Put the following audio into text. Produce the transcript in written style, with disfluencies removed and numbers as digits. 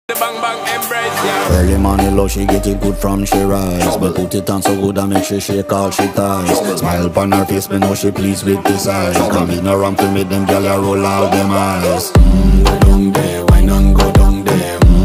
Bang bang embrace, yeah. Early morning love, she get it good from she rise, but put it on so good and make she shake all she ties. Smile upon her face, me know she pleased with this eyes. Come in around to meet them, girl, you roll out them eyes. Go down there.